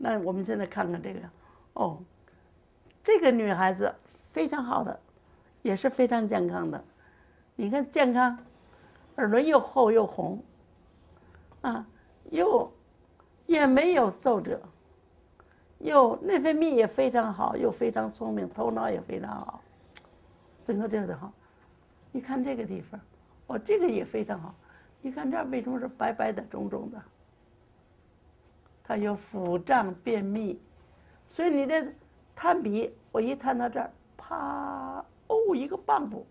那我们现在看看这个，哦，这个女孩子非常好的，也是非常健康的。你看健康，耳轮又厚又红，啊，也没有皱褶，又内分泌也非常好，又非常聪明，头脑也非常好，整个这个好。你看这个地方，哦，这个也非常好。你看这儿为什么是白白的、肿肿的？它有腹胀、便秘，所以你的炭笔，我一探到这儿，啪，哦，一个棒骨。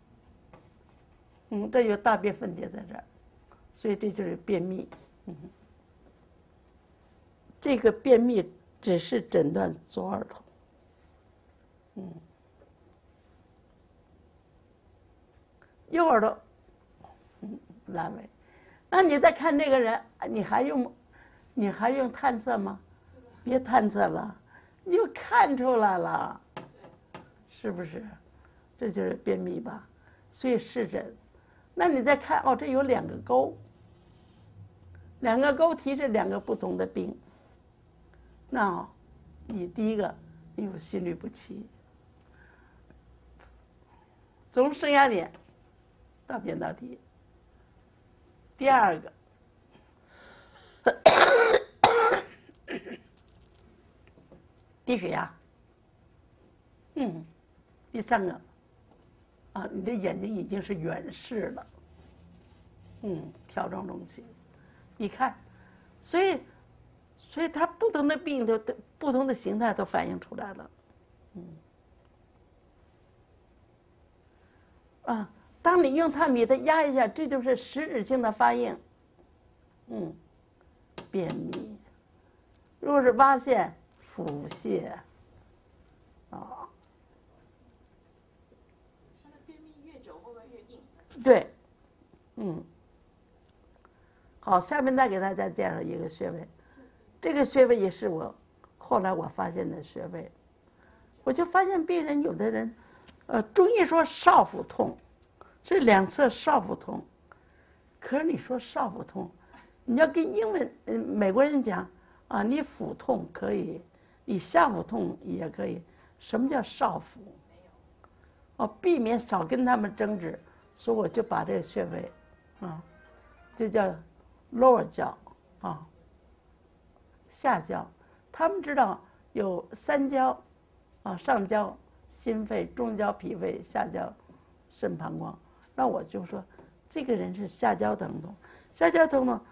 这有大便分解在这儿，所以这就是便秘。这个便秘只是诊断左耳痛。右耳朵，阑尾。那你再看这个人，你还用探测吗？别探测了，你就看出来了，是不是？这就是便秘吧？所以湿疹。那你再看，哦，这有2个沟，2个沟提示2个不同的病。那你第一个，你有心律不齐，从升压点到扁桃体。第2个，低血压。第3个，你的眼睛已经是远视了。条状隆起，你看，所以它不同的病都不同的形态都反映出来了。当你用炭笔它压一下，这就是实质性的发应。便秘，如果是挖陷、腹泻， 它的便秘越久会不会越硬？ 对，好，下面再给大家介绍一个穴位，这个穴位也是后来我发现的穴位。我就发现病人有的人，中医说少腹痛，是2侧少腹痛，可是你说少腹痛，你要跟美国人讲你腹痛可以，你下腹痛也可以，什么叫少腹？避免少跟他们争执，所以我就把这个穴位，就叫 lower jaw 下焦。他们知道有3焦，上焦心肺，中焦脾胃，下焦肾膀胱。那我就说，这个人是下焦疼痛，下焦疼痛，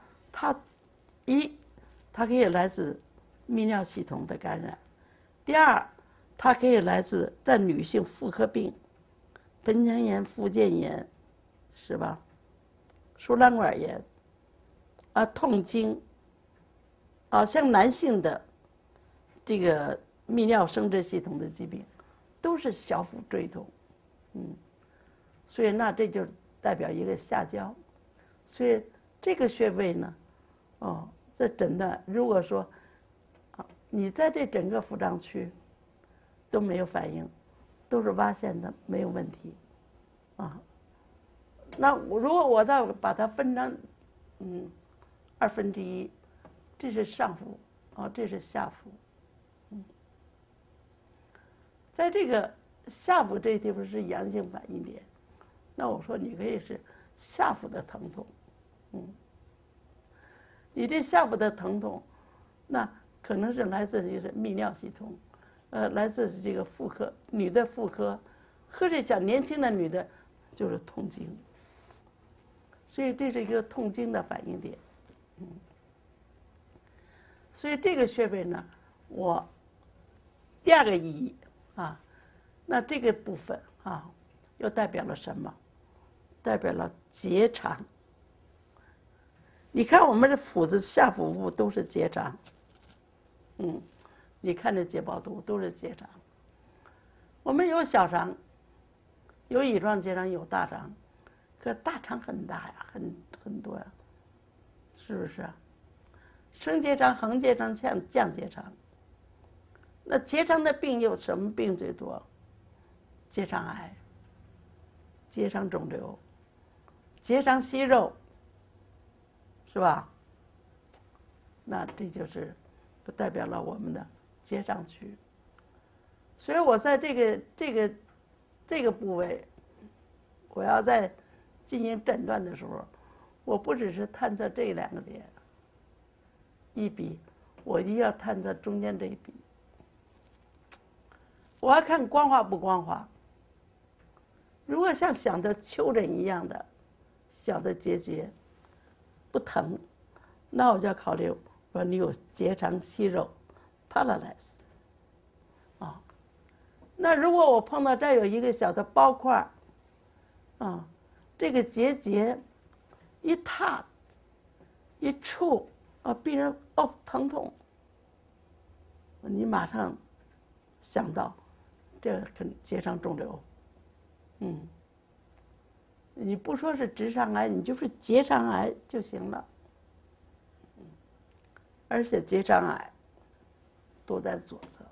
它可以来自泌尿系统的感染；第2，它可以来自在女性妇科病，盆腔炎、附件炎，是吧？输卵管炎，痛经，像男性的这个泌尿生殖系统的疾病，都是小腹坠痛，所以那这就代表一个下焦，所以这个穴位呢，这诊断如果说，你在这整个腹胀区都没有反应，都是挖陷的，没有问题，那如果我再把它分成1/2，这是上腹，这是下腹，在这个下腹这个地方是阳性反应点，那我说你可以是下腹的疼痛，你这下腹的疼痛，那可能是来自于泌尿系统，来自这个妇科，女的妇科，或者小年轻的女的，就是痛经，所以这是一个痛经的反应点，所以这个穴位呢，我第2个意义那这个部分又代表了什么？代表了结肠。你看我们的腹子下腹部都是结肠，你看这解剖图都是结肠。我们有小肠，有乙状结肠，有大肠，可大肠很大呀，很多呀，是不是？升结肠、横结肠、降结肠。那结肠的病有什么病最多？结肠癌、结肠肿瘤、结肠息肉，是吧？那这就是代表了我们的结肠区。所以我在这个部位，我要在进行诊断的时候，我不只是探测这2个点一笔，我一定要探测中间这一笔。我要看光滑不光滑。如果像小的丘疹一样的小的结节不疼，那我就要考虑说你有结肠息肉 paralysis 啊。那如果我碰到这儿有一个小的包块啊，这个结节一踏一触啊，病人疼痛，你马上想到这跟结肠肿瘤。你不说是直肠癌，你就是结肠癌就行了。而且结肠癌都在左侧。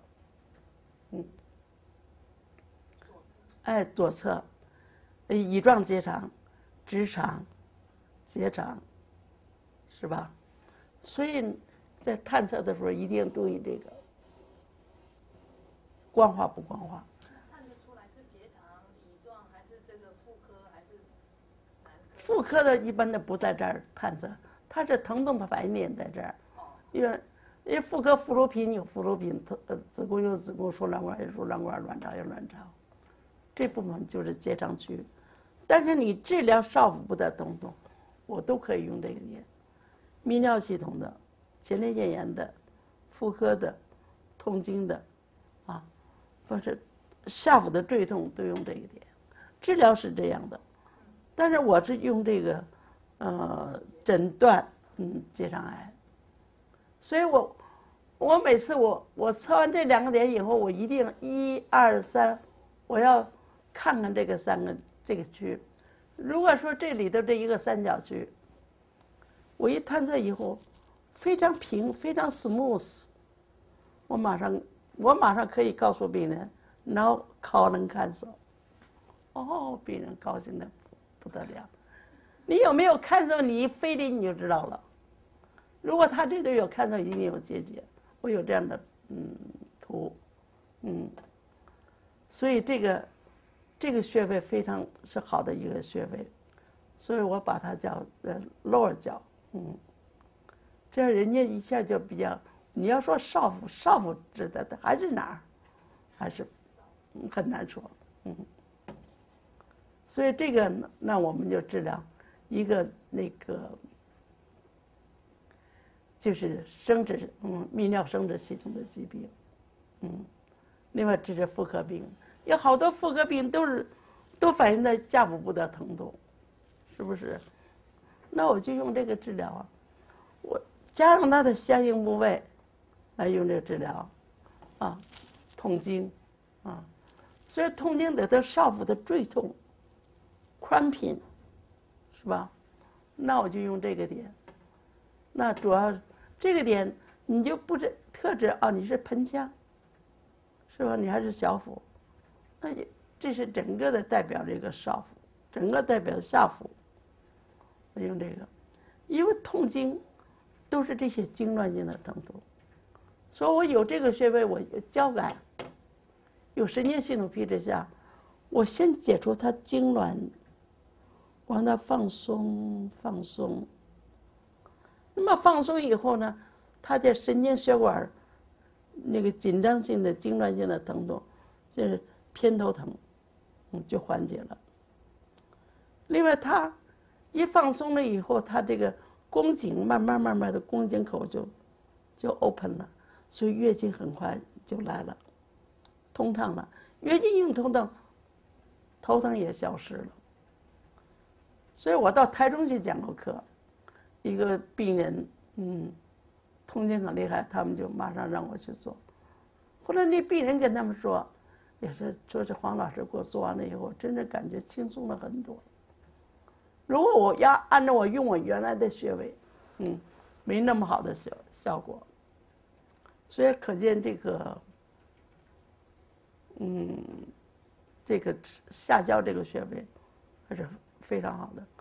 左侧，乙状结肠、直肠、结肠，是吧？所以在探测的时候一定注意这个光滑不光滑。 看得出来是结肠、乙状还是这个妇科还是男科？ 妇科的一般的不在这儿探测，它是疼痛的反应点在这儿，因为妇科妇乳品有妇乳品，子宫有子宫，输卵管有输卵管，卵巢有卵巢，这部分就是结肠区。但是你治疗少腹部的疼痛，我都可以用这个点，泌尿系统的、前列腺炎的、妇科的、痛经的，啊，或者下腹的坠痛都用这个点，治疗是这样的。但是我是用这个，诊断结肠癌。所以我每次我测完这2个点以后，我一定1、2、3，我要看看这个这个区。如果说这里头这一个三角区，我一探测以后非常平，非常 smooth， 我马上可以告诉病人 no colon cancer。病人高兴的不得了。你有没有cancer？你一飞离你就知道了。如果他这里有cancer，一定有结节。我有这样的图，所以这个穴位非常是好的一个穴位，所以我把它叫lower角，这样人家一下就比较。你要说少腹指的还是哪儿，还是很难说，所以这个那我们就治疗一个那个。就是生殖泌尿生殖系统的疾病，另外治妇科病，有好多妇科病都反映在下腹部的疼痛，是不是？那我就用这个治疗啊，我加上它的相应部位来用这个治疗，痛经，所以痛经得到少腹的坠痛、cramping，是吧？那我就用这个点，那主要。这个点你就不是特指你是盆腔，是吧？你还是小腹，那这是整个的代表这个少腹，整个代表下腹。我用这个，因为痛经都是这些经络性的疼痛，所以我有这个穴位，我有交感，有神经系统皮质下，我先解除它痉挛，让它放松。那么放松以后呢，它的神经血管那个紧张性的痉挛性的疼痛，就是偏头疼，就缓解了。另外，它一放松了以后，它这个宫颈慢慢的宫颈口就 open 了，所以月经很快就来了，通畅了。月经一通畅，头疼也消失了。所以我到台中去讲过课。一个病人，痛经很厉害，他们就马上让我去做。后来那病人跟他们说，也是说是黄老师给我做完了以后，真的感觉轻松了很多。如果我要按照我用我原来的穴位，没那么好的效果。所以可见这个，这个下焦这个穴位还是非常好的。